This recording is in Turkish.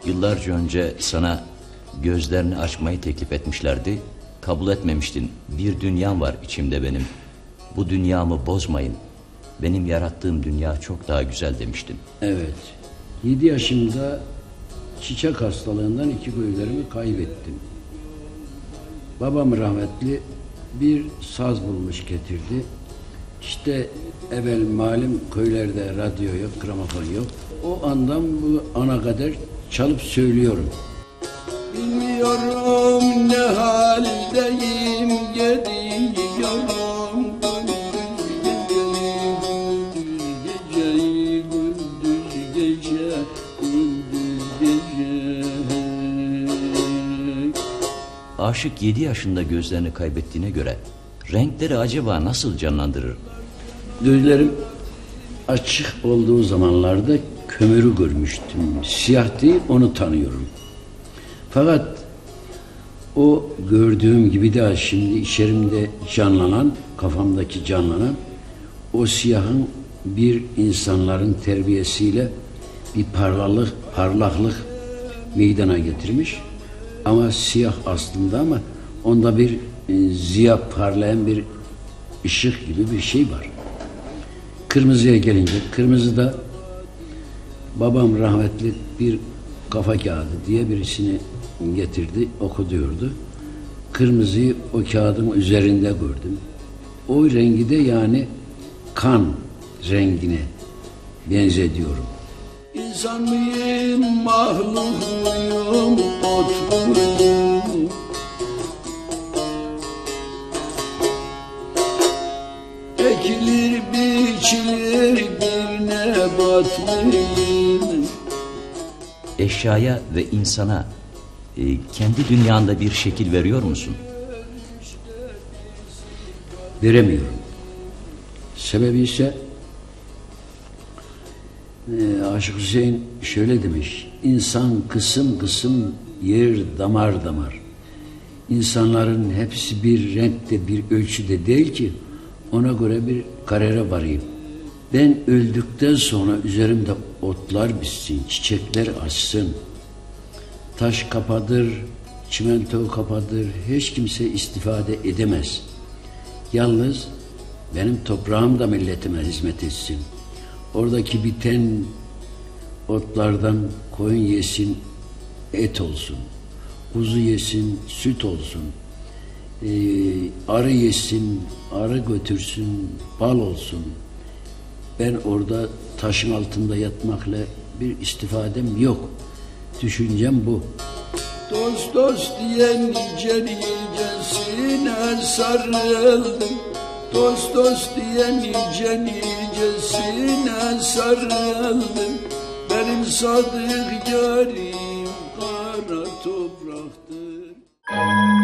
Yıllarca önce sana gözlerini açmayı teklif etmişlerdi. Kabul etmemiştin. Bir dünyam var içimde benim. Bu dünyamı bozmayın. Benim yarattığım dünya çok daha güzel demiştin. Evet. 7 yaşımda çiçek hastalığından 2 gözlerimi kaybettim. Babam rahmetli bir saz bulmuş getirdi. İşte evvel malum köylerde radyo yok, gramofon yok. O andan bu ana kadar çalıp söylüyorum. Bilmiyorum ne haldeyim, gidiyorum gündüz gece, gündüz gece. Aşık 7 yaşında gözlerini kaybettiğine göre renkleri acaba nasıl canlandırır? Gözlerim açık olduğu zamanlarda kömürü görmüştüm. Siyah değil, onu tanıyorum. Fakat o gördüğüm gibi de şimdi içerimde canlanan, kafamdaki canlanan o siyahın bir insanların terbiyesiyle bir parlaklık meydana getirmiş. Ama siyah aslında, ama onda bir ziya, parlayan bir ışık gibi bir şey var. Kırmızıya gelince, kırmızı da babam rahmetli bir kafa kağıdı diye birisini getirdi, okuduyordu. Kırmızıyı o kağıdın üzerinde gördüm. O rengi de yani kan rengine benzediyorum. İnsan mıyım, mahluk muyum, ot muyum? Ekilir, biçilir, bir nebat mıyım? Eşyaya ve insana kendi dünyanda bir şekil veriyor musun? Veremiyorum. Sebebi ise Aşık Hüseyin şöyle demiş: İnsan kısım kısım, yer damar damar. İnsanların hepsi bir renkte, bir ölçüde değil ki ona göre bir karara varayım. Ben öldükten sonra üzerimde otlar bitsin, çiçekler açsın. Taş kapadır, çimento kapadır, hiç kimse istifade edemez. Yalnız benim toprağım da milletime hizmet etsin. Oradaki biten otlardan koyun yesin, et olsun. Kuzu yesin, süt olsun. Arı yesin, arı götürsün, bal olsun. Ben orada taşın altında yatmakla bir istifadem yok. Düşüncem bu. Dost dost diyen nice nicesine sarıldım. Dost dost diyen nice nicesine sarıldım. Benim sadık yarim kara topraktır.